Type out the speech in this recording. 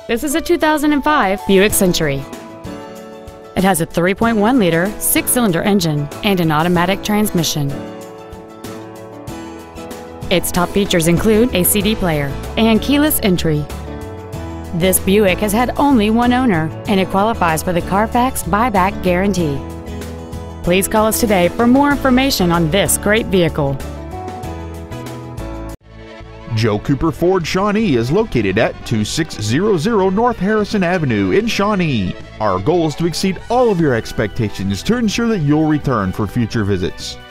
This is a 2005 Buick Century. It has a 3.1-liter 6-cylinder engine and an automatic transmission. Its top features include a CD player and keyless entry. This Buick has had only one owner, and it qualifies for the Carfax buyback guarantee. Please call us today for more information on this great vehicle. Joe Cooper Ford Shawnee is located at 2600 North Harrison Avenue in Shawnee. Our goal is to exceed all of your expectations to ensure that you'll return for future visits.